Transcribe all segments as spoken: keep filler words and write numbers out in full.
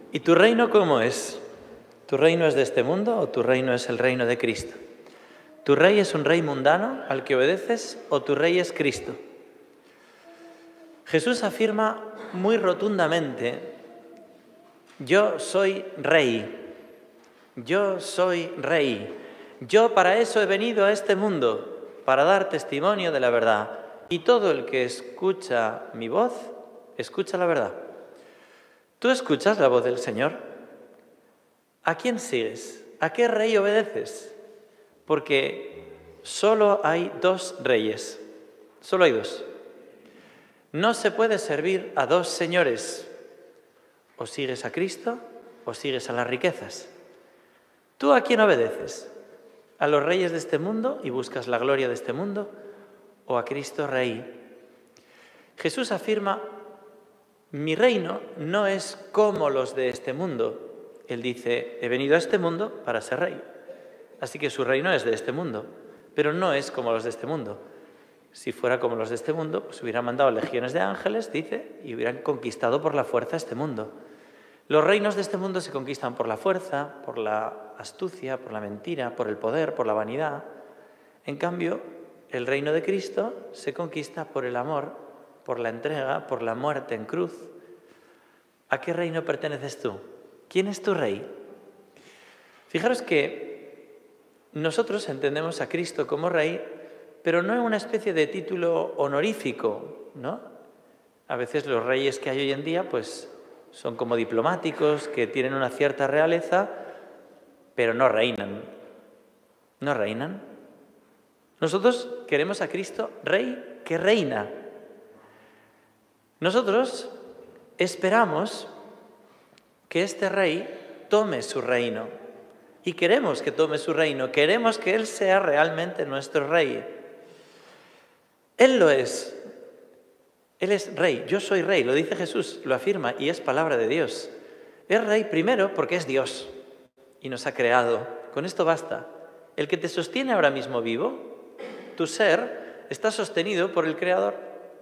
¿Y tu reino cómo es? ¿Tu reino es de este mundo o tu reino es el reino de Cristo? ¿Tu rey es un rey mundano al que obedeces o tu rey es Cristo? Jesús afirma muy rotundamente: yo soy rey, yo soy rey, yo para eso he venido a este mundo, para dar testimonio de la verdad. Y todo el que escucha mi voz, escucha la verdad. ¿Tú escuchas la voz del Señor? ¿A quién sigues? ¿A qué rey obedeces? Porque solo hay dos reyes, solo hay dos. No se puede servir a dos señores. O sigues a Cristo o sigues a las riquezas. ¿Tú a quién obedeces? ¿A los reyes de este mundo y buscas la gloria de este mundo? ¿O a Cristo Rey? Jesús afirma: mi reino no es como los de este mundo. Él dice: he venido a este mundo para ser rey. Así que su reino es de este mundo, pero no es como los de este mundo. Si fuera como los de este mundo, pues hubieran mandado legiones de ángeles, dice, y hubieran conquistado por la fuerza este mundo. Los reinos de este mundo se conquistan por la fuerza, por la astucia, por la mentira, por el poder, por la vanidad. En cambio, el reino de Cristo se conquista por el amor, por la entrega, por la muerte en cruz. ¿A qué reino perteneces tú? ¿Quién es tu rey? Fijaros que nosotros entendemos a Cristo como rey, pero no en una especie de título honorífico, ¿no? A veces los reyes que hay hoy en día, pues, son como diplomáticos, que tienen una cierta realeza, pero no reinan. No reinan. Nosotros queremos a Cristo rey que reina. Nosotros esperamos que este rey tome su reino. Y queremos que tome su reino. Queremos que Él sea realmente nuestro rey. Él lo es. Él es rey. Yo soy rey. Lo dice Jesús, lo afirma y es palabra de Dios. Es rey primero porque es Dios y nos ha creado. Con esto basta. El que te sostiene ahora mismo vivo, tu ser, está sostenido por el Creador.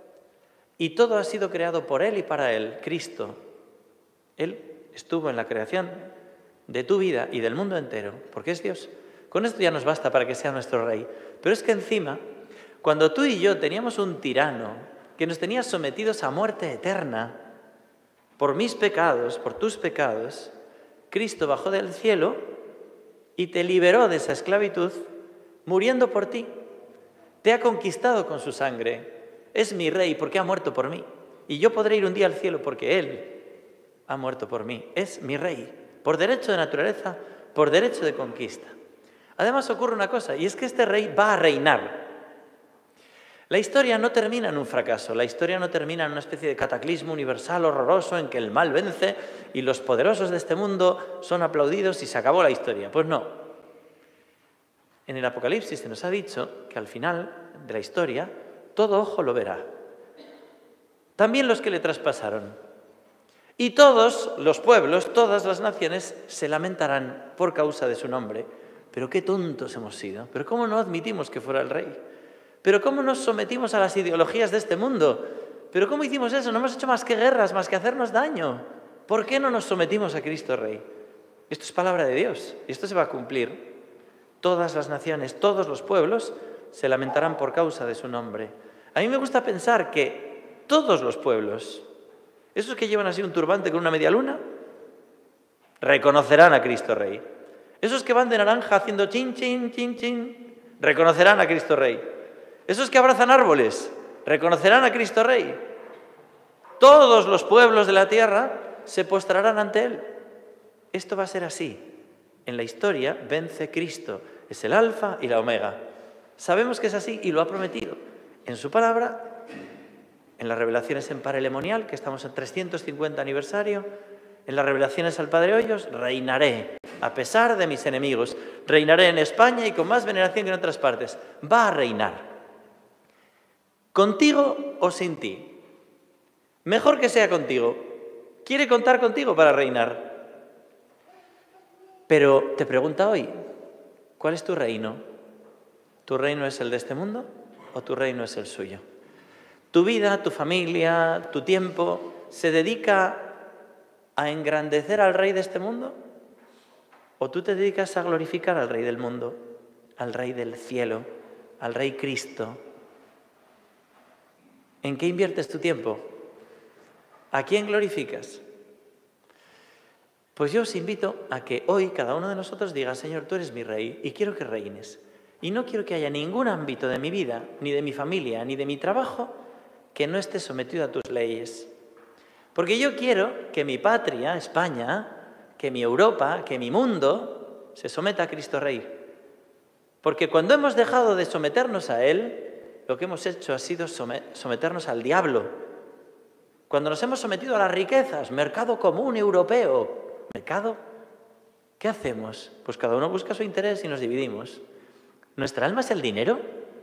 Y todo ha sido creado por Él y para Él, Cristo. Él estuvo en la creación de tu vida y del mundo entero, porque es Dios. Con esto ya nos basta para que sea nuestro rey. Pero es que encima, cuando tú y yo teníamos un tirano que nos tenía sometidos a muerte eterna, por mis pecados, por tus pecados, Cristo bajó del cielo y te liberó de esa esclavitud, muriendo por ti. Te ha conquistado con su sangre. Es mi rey porque ha muerto por mí. Y yo podré ir un día al cielo porque Él ha muerto por mí. Es mi rey, por derecho de naturaleza, por derecho de conquista. Además ocurre una cosa, y es que este rey va a reinar. La historia no termina en un fracaso, la historia no termina en una especie de cataclismo universal horroroso en que el mal vence y los poderosos de este mundo son aplaudidos y se acabó la historia. Pues no. En el Apocalipsis se nos ha dicho que al final de la historia todo ojo lo verá. También los que le traspasaron. Y todos los pueblos, todas las naciones se lamentarán por causa de su nombre. Pero qué tontos hemos sido. Pero ¿cómo no admitimos que fuera el rey? Pero ¿cómo nos sometimos a las ideologías de este mundo? ¿Pero cómo hicimos eso? No hemos hecho más que guerras, más que hacernos daño. ¿Por qué no nos sometimos a Cristo Rey? Esto es palabra de Dios y esto se va a cumplir. Todas las naciones, todos los pueblos se lamentarán por causa de su nombre. A mí me gusta pensar que todos los pueblos, esos que llevan así un turbante con una media luna, reconocerán a Cristo Rey. Esos que van de naranja haciendo chin, chin, chin, chin, reconocerán a Cristo Rey. Esos que abrazan árboles, reconocerán a Cristo Rey. Todos los pueblos de la tierra se postrarán ante Él. Esto va a ser así. En la historia vence Cristo. Es el alfa y la omega. Sabemos que es así y lo ha prometido. En su palabra, en las revelaciones en Parelemonial, que estamos en trescientos cincuenta aniversario, en las revelaciones al Padre Hoyos, reinaré a pesar de mis enemigos. Reinaré en España y con más veneración que en otras partes. Va a reinar. ¿Contigo o sin ti? Mejor que sea contigo. Quiere contar contigo para reinar. Pero te pregunta hoy, ¿cuál es tu reino? ¿Tu reino es el de este mundo o tu reino es el suyo? Tu vida, tu familia, tu tiempo, ¿se dedica a engrandecer al rey de este mundo? ¿O tú te dedicas a glorificar al rey del mundo, al rey del cielo, al rey Cristo? ¿En qué inviertes tu tiempo? ¿A quién glorificas? Pues yo os invito a que hoy cada uno de nosotros diga: Señor, tú eres mi rey y quiero que reines. Y no quiero que haya ningún ámbito de mi vida, ni de mi familia, ni de mi trabajo, que no esté sometido a tus leyes. Porque yo quiero que mi patria, España, que mi Europa, que mi mundo, se someta a Cristo Rey. Porque cuando hemos dejado de someternos a Él, lo que hemos hecho ha sido someternos al diablo. Cuando nos hemos sometido a las riquezas, mercado común europeo, mercado, ¿qué hacemos? Pues cada uno busca su interés y nos dividimos. ¿Nuestra alma es el dinero?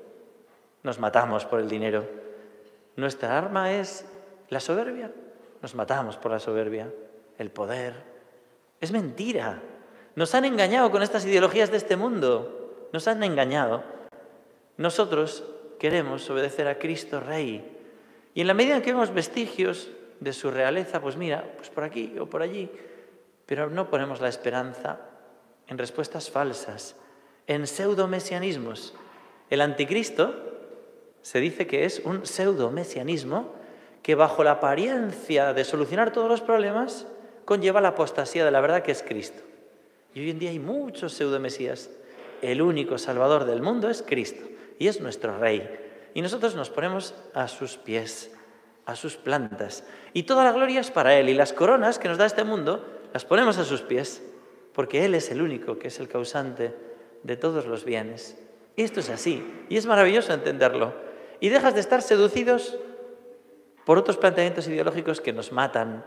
Nos matamos por el dinero. ¿Nuestra arma es la soberbia? Nos matamos por la soberbia. El poder. Es mentira. Nos han engañado con estas ideologías de este mundo. Nos han engañado. Nosotros queremos obedecer a Cristo Rey. Y en la medida en que vemos vestigios de su realeza, pues mira, pues por aquí o por allí, pero no ponemos la esperanza en respuestas falsas, en pseudomesianismos. El anticristo se dice que es un pseudomesianismo que bajo la apariencia de solucionar todos los problemas conlleva la apostasía de la verdad, que es Cristo. Y hoy en día hay muchos pseudomesías. El único salvador del mundo es Cristo y es nuestro Rey. Y nosotros nos ponemos a sus pies, a sus plantas. Y toda la gloria es para Él. Y las coronas que nos da este mundo las ponemos a sus pies, porque Él es el único que es el causante de todos los bienes. Y esto es así. Y es maravilloso entenderlo. Y dejas de estar seducidos por otros planteamientos ideológicos que nos matan.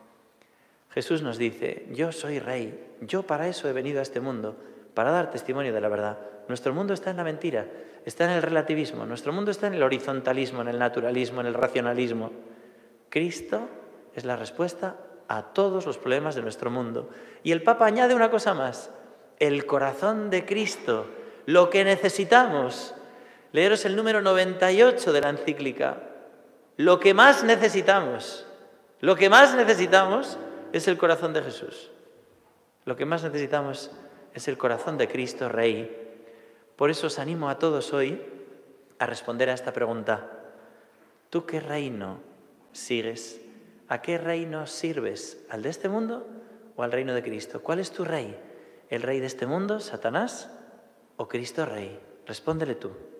Jesús nos dice: yo soy Rey. Yo para eso he venido a este mundo, para dar testimonio de la verdad. Nuestro mundo está en la mentira, está en el relativismo, nuestro mundo está en el horizontalismo, en el naturalismo, en el racionalismo. Cristo es la respuesta a todos los problemas de nuestro mundo. Y el Papa añade una cosa más: el corazón de Cristo, lo que necesitamos. Leeros el número noventa y ocho de la encíclica. Lo que más necesitamos, lo que más necesitamos es el corazón de Jesús. Lo que más necesitamos es el corazón de Cristo Rey. Por eso os animo a todos hoy a responder a esta pregunta. ¿Tú qué reino sigues? ¿A qué reino sirves? ¿Al de este mundo o al reino de Cristo? ¿Cuál es tu rey? ¿El rey de este mundo, Satanás, o Cristo Rey? Respóndele tú.